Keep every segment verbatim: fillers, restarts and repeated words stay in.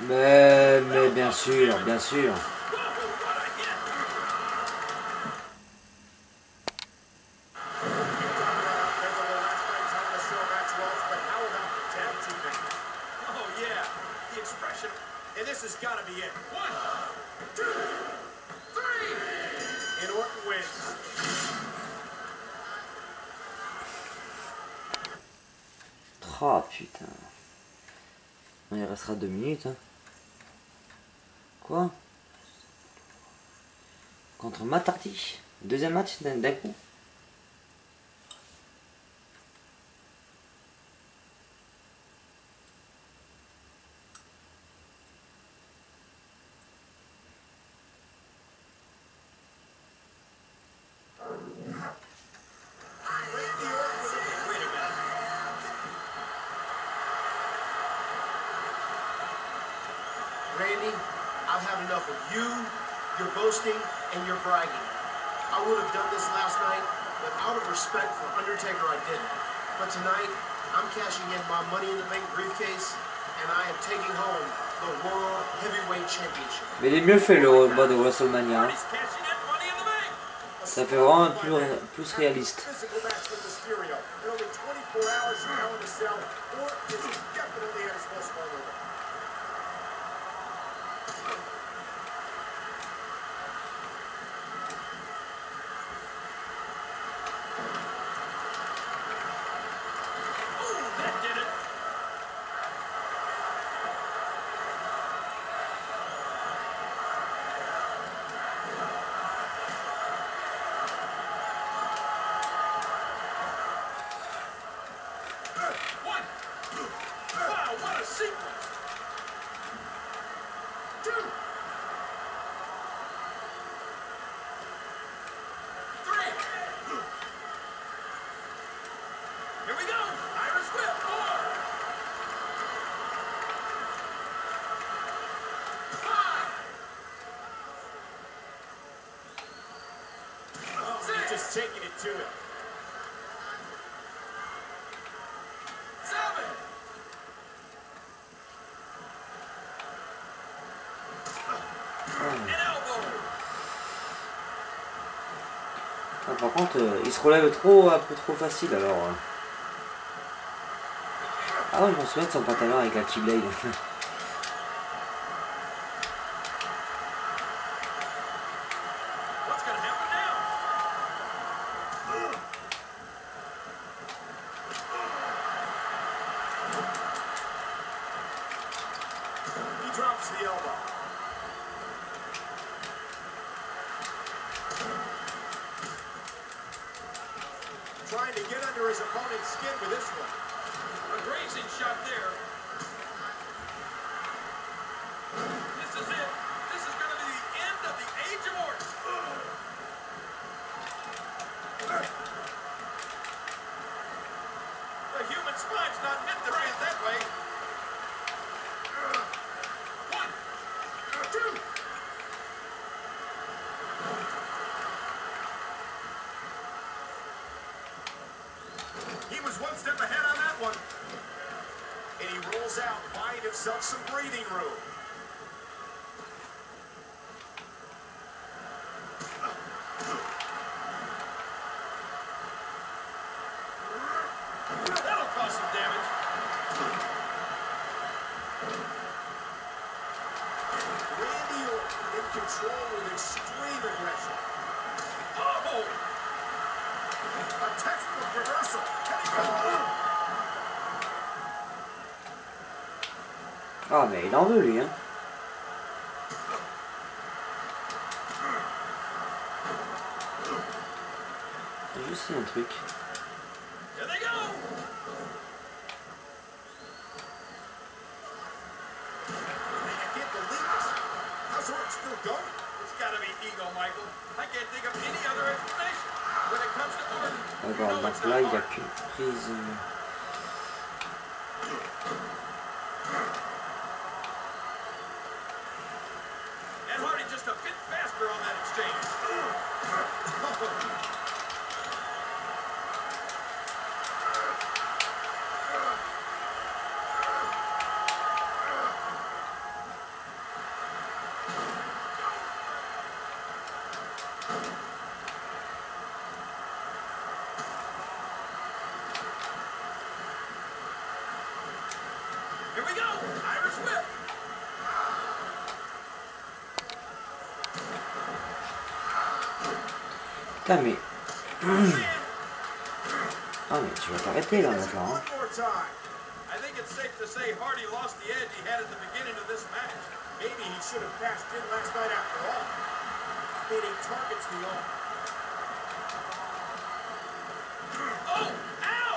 Mais, mais bien sûr, bien sûr. Oh putain. Il restera deux minutes. Hein. Quoi? Contre Matt Hardy. Deuxième match d'un coup. Randy, I've had enough of you, your boasting, and your bragging. I would have done this last night, but out of respect for Undertaker, I didn't. But tonight, I'm cashing in my Money in the Bank briefcase, and I am taking home the World Heavyweight Championship. Mais il est mieux fait le bas de WrestleMania. Ça fait vraiment plus, plus réaliste. Just taking it to it. Seven. An elbow. Ah, par contre, euh, il se relève trop, un peu trop facile alors. Euh. Ah ouais, je m'en souviens de son pantalon avec la Keyblade. Trying to get under his opponent's skin with this one. A grazing shot there. This is it. This is going to be the end of the Age of Orton. The human spine's not meant to breathe that way. One, two. One step ahead on that one. And he rolls out, buying himself some breathing room. That'll cause some damage. Randy Orton in control with extreme aggression. Oh! A textbook reversal. Ah mais il en veut lui hein. J'ai juste un truc. D'accord, donc là il n'y a qu'une prise. Putain mais... Ah mais tu vas t'arrêter là maintenant. Hein. I think it's safe to say Hardy lost the edge he had at the beginning of this match. Maybe he should have cashed in last night after all. Hitting targets the all. Oh! Ow!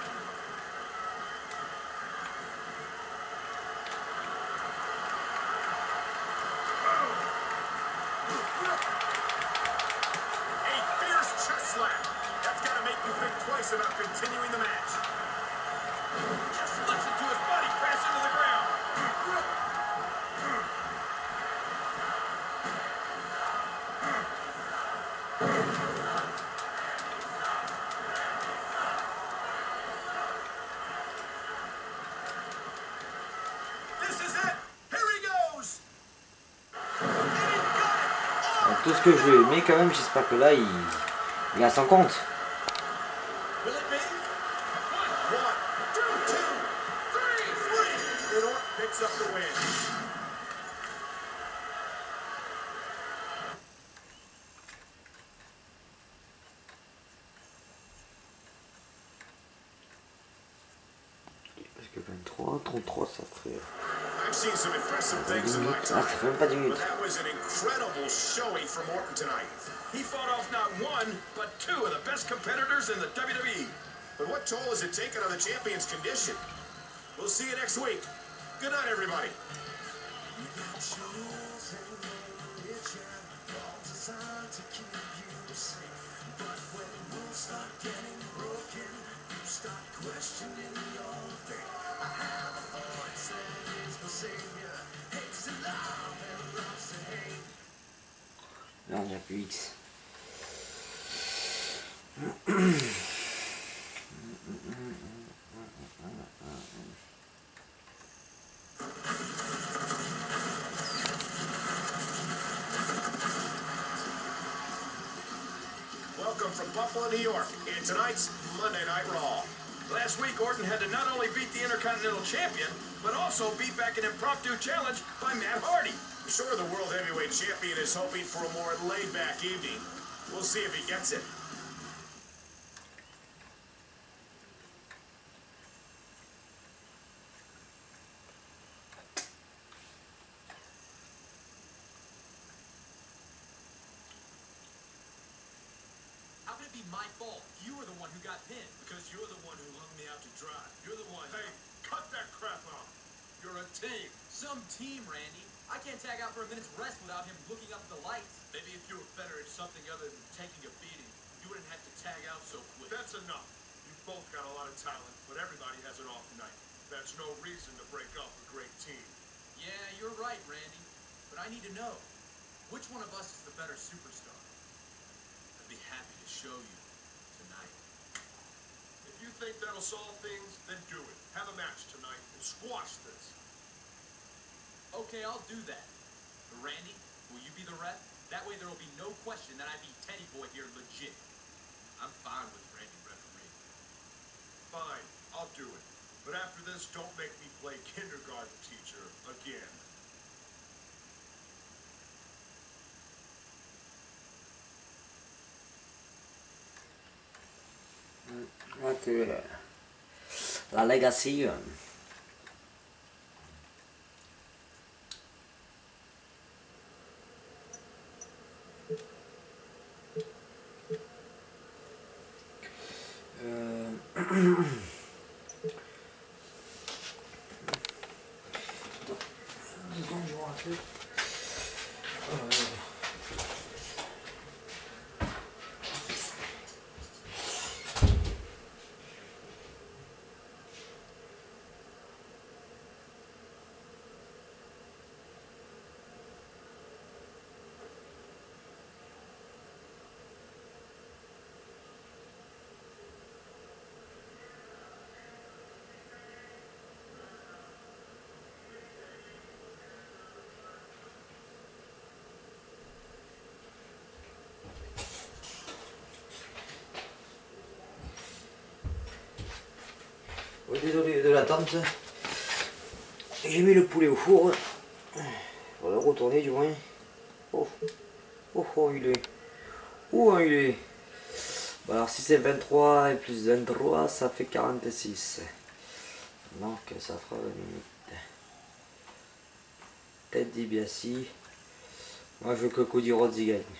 A fierce chest slap. That's got to make you think twice about continuing the match. Just listen to his body crash into the ground. This is it. Here he goes. Alors, tout ce que je lui ai aimé quand même, j'espère que là il, il a son compte. Will it be? One, two, two, three, three. And Orton picks up the win. Parce que vingt-trois, trente-trois, ça serait... I've seen some impressive things in my Ah, time, ça fait même pas dix but minutes. that was an incredible showing from Orton tonight. He fought off not one, but two of the best competitors in the W W E. But what toll has it taken on the champion's condition? We'll see you next week. Good night, everybody. Là, il n'y a plus X. Welcome from Buffalo, New York, in tonight's Monday Night Raw. Last week, Orton had to not only beat the Intercontinental Champion, but also beat back an impromptu challenge by Matt Hardy. I'm sure the World Heavyweight Champion is hoping for a more laid-back evening. We'll see if he gets it. How could it be my fault? You were the one who got pinned. Because you're the one who hung me out to dry. You're the one. Hey, cut that crap out. You're a team. Some team, Randy. I can't tag out for a minute's rest without him looking up at the lights. Maybe if you were better at something other than taking a beating, you wouldn't have to tag out so quick. That's enough. You both got a lot of talent, but everybody has an off night. That's no reason to break up a great team. Yeah, you're right, Randy. But I need to know, which one of us is the better superstar? I'd be happy to show you tonight. If you think that'll solve things, then do it. Have a match tonight and squash this. Okay, I'll do that. But Randy, will you be the ref? That way there will be no question that I beat Teddy Boy here legit. I'm fine with Randy refereeing. Fine, I'll do it. But after this, don't make me play kindergarten teacher again. Là, c'est la Legacy. euh. Euh... Deux secondes, je vous rappelle. Euh... Oui, désolé de l'attente. J'ai mis le poulet au four. On va le retourner du moins. Oh, oh, oh il est. Oh, il est. Bon, alors si c'est vingt-trois et plus vingt-trois, ça fait quarante-six. Donc ça fera vingt minutes. Ted DiBiase. Moi je veux que Cody Rhodes y gagne.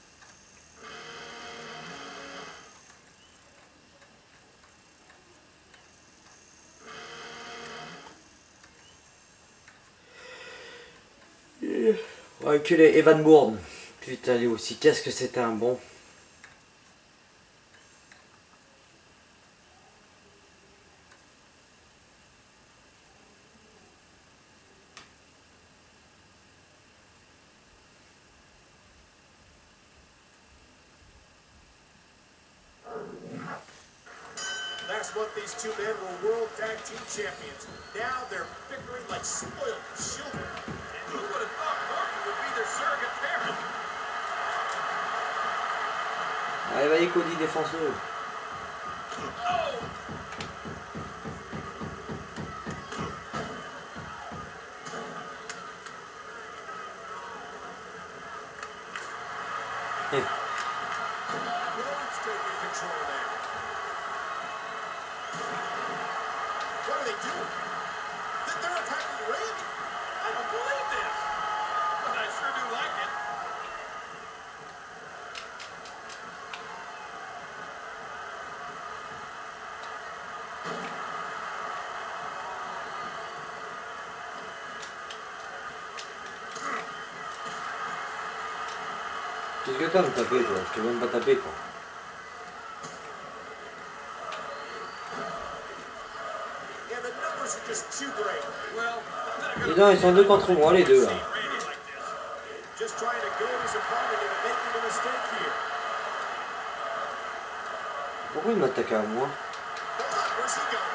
Ouais, que les Evan Bourne. Putain, lui aussi, qu'est-ce que c'était un bon. Last month, these two men were World Tag Team Champions. Now they're bickering like spoiled children. And who would have thought Orton would be their surrogate parent? Allez, vas-y, Cody, défense-le. Oh! Rhodes taking control there. What are they doing? That they're attacking Randy. I don't believe this. But I sure do like it. Qu'est-ce que t'as me taper, toi? Je t'ai même pas tapé, quoi. Yeah, the numbers are just too great. Well, I'm not Et gonna non, ils sont deux contre moi, les deux, là. Randy like this. Just trying to goad his opponent into making a mistake here. Pourquoi il m'attaque à moi? Hold on, where's he going?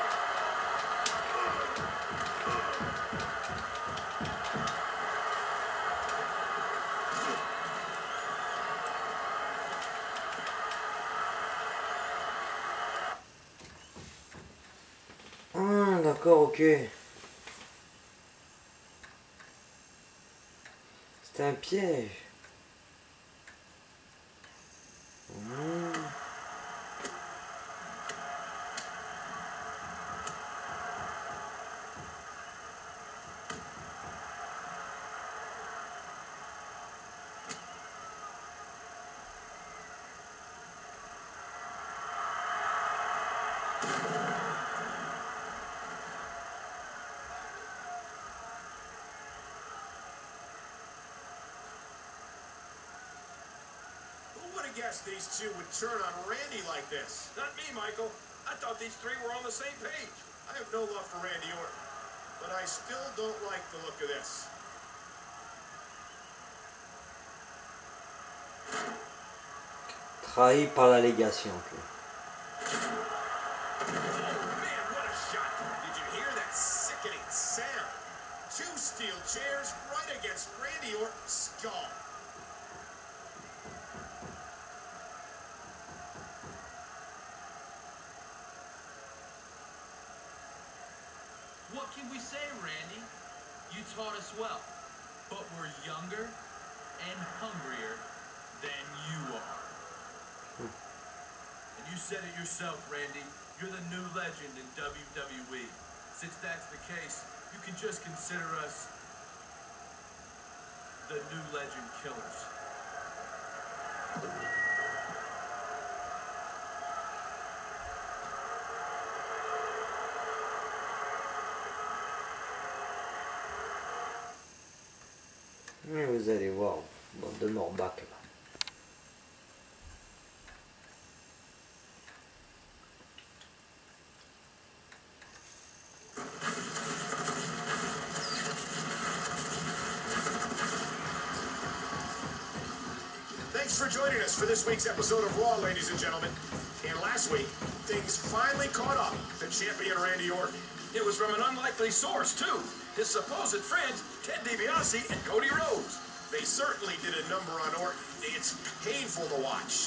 Ah, d'accord, ok. C'était un piège. Hmm. Who would have guessed these two would turn on Randy like this? Not me, Michael. I thought these three were on the same page. I have no love for Randy Orton, but I still don't like the look of this. Trahi par l'allégation. Okay. Oh, man, what a shot. Did you hear that sickening sound? Two steel chairs right against Randy Orton's skull. What can we say, Randy? You taught us well, but we're younger and hungrier than you are. And you said it yourself, Randy. You're the new legend in W W E. Since that's the case, you can just consider us the new legend killers. Mais vous allez voir, bande de morbac là. Thanks for joining us for this week's episode of Raw, ladies and gentlemen. And last week, things finally caught up to champion Randy Orton. It was from an unlikely source, too. His supposed friends, Ted DiBiase and Cody Rhodes. They certainly did a number on Orton. It's painful to watch.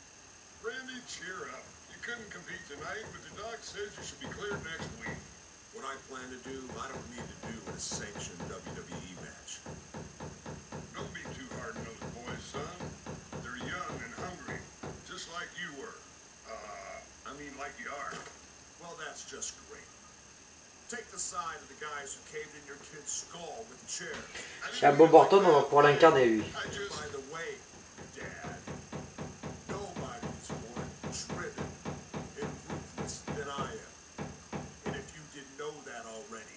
Randy, cheer up. You couldn't compete tonight, but the doc says you should be cleared next week. What I plan to do, I don't need to do in a sanctioned W W E match. Don't be too hard on those boys, son. They're young and hungry, just like you were. Uh, I mean, like you are. Well, that's just great. Take the side of the guys who caved in your kid's skull with the chair. C'è Bob Orton pour l'incarner lui. I just... By the way, Dad, nobody's more driven and ruthless than I am. And if you didn't know that already...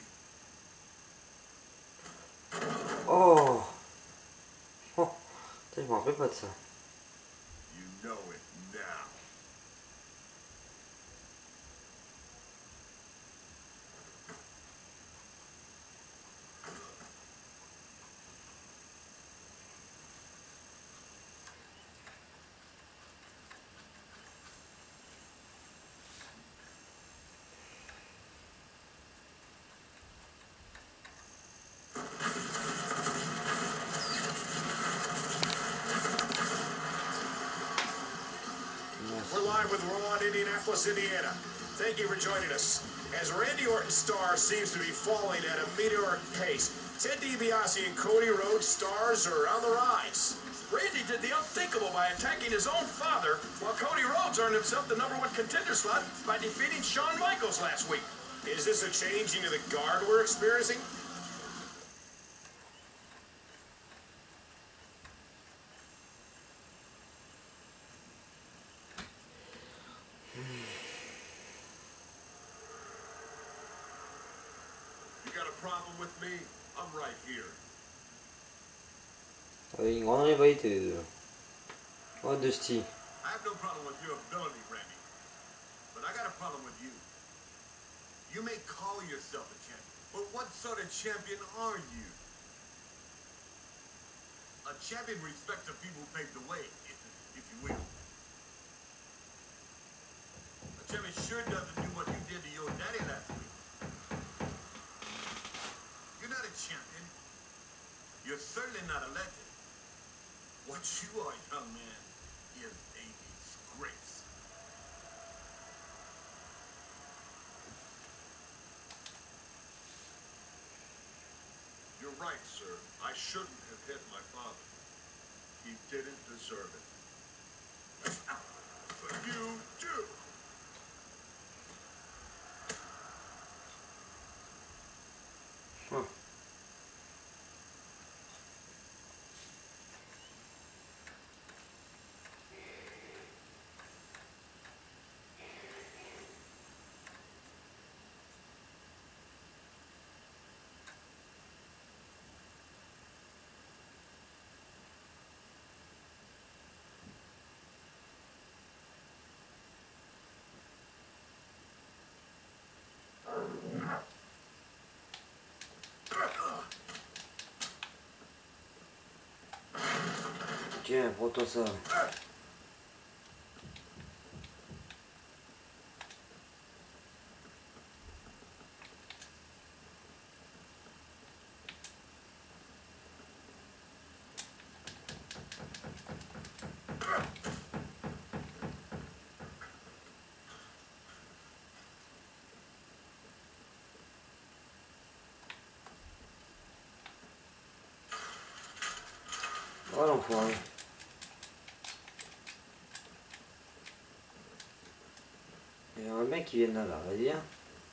Oh, oh. Putain, je me rappelle pas de ça. You know it now. We're live with Raw in Indianapolis, Indiana. Thank you for joining us. As Randy Orton's star seems to be falling at a meteoric pace, Ted DiBiase and Cody Rhodes' stars are on the rise. Randy did the unthinkable by attacking his own father, while Cody Rhodes earned himself the number one contender slot by defeating Shawn Michaels last week. Is this a change into the guard we're experiencing? You got a problem with me? I'm right here. Avec une grande rivalité les deux. Oh, Dusty. I have no problem with your ability, Randy. But I got a problem with you. You may call yourself a champion, but what sort of champion are you? A champion respects the people who paved the way, if, if you will. A champion sure doesn't do what you did to your daddy last week. You're not a champion. You're certainly not a legend. What you are, young man, is a disgrace. You're right, sir. I shouldn't have hit my father. He didn't deserve it. But you do. Huh. Tiens, prends-toi ça. Oh l'enfoiré. Il y a un mec qui vient là, vas-y. Hein.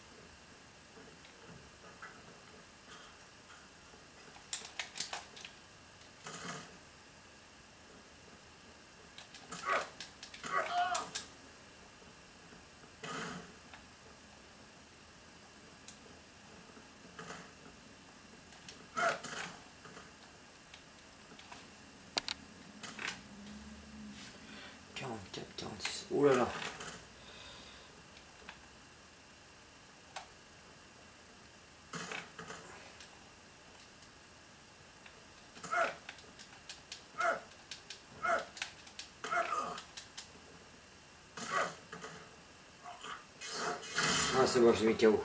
quarante-quatre, quarante-six. Ouh là là. Ah c'est bon, j'ai mis K O.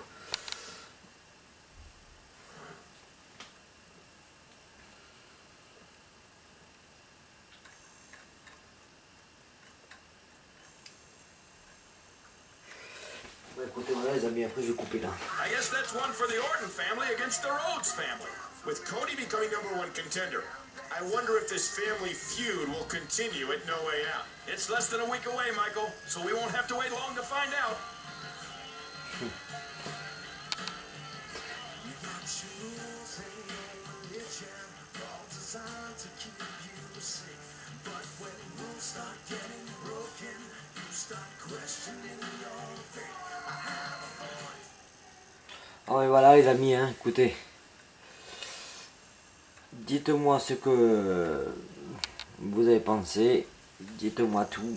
Bah écoutez, voilà. les amis, après je vais couper là. I guess that's one for the Orton family against the Rhodes family. With Cody becoming number one contender, I wonder if this family feud will continue at No Way Out. It's less than a week away, Michael, so we won't have to wait long to find out. Oh et voilà les amis, hein, écoutez. Dites-moi ce que vous avez pensé. Dites-moi tout.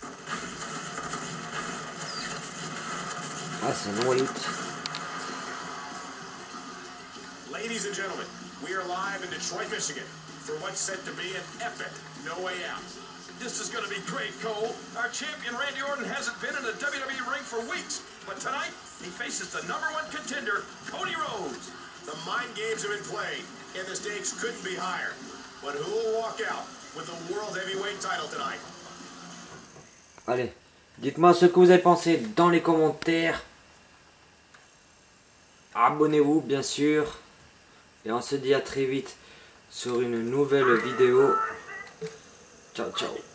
Ah, c'est un Wallet. Ladies and gentlemen, we are live in Detroit, Michigan for what's set to be an epic No Way Out. This is going to be great, Cole. Our champion, Randy Orton, hasn't been in a W W E ring for weeks. But tonight, he faces the number one contender, Cody Rhodes. The mind games have been played, and the stakes couldn't be higher. But who will walk out with the World Heavyweight title tonight? Allez, dites-moi ce que vous avez pensé dans les commentaires. Abonnez-vous, bien sûr. Et on se dit à très vite sur une nouvelle vidéo. Ciao, ciao.